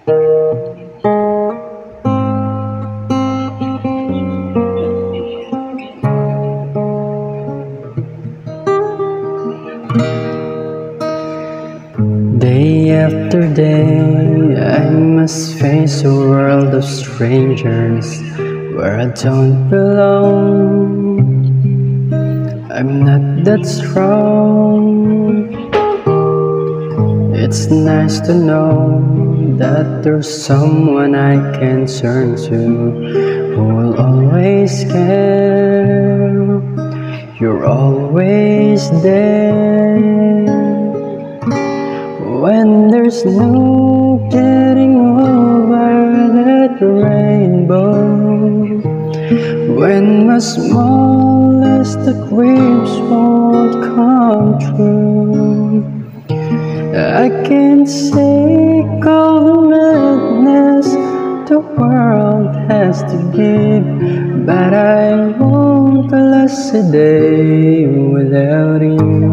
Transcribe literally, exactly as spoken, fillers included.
Day after day, I must face a world of strangers where I don't belong. I'm not that strong. It's nice to know that there's someone I can turn to who will always care. You're always there. When there's no getting over that rainbow, when my smallest dreams won't come true, I can't shake all the madness the world has to give, but I won't last a day without you.